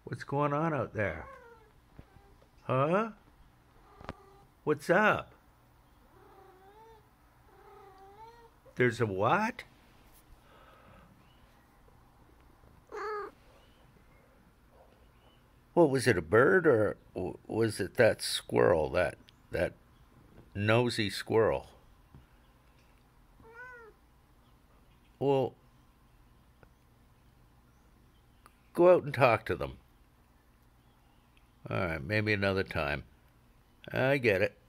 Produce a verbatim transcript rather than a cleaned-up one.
What's going on out there? Huh? What's up? There's a what? What was it, a bird, or was it that squirrel, that that nosy squirrel? Well, go out and talk to them. All right, maybe another time. I get it.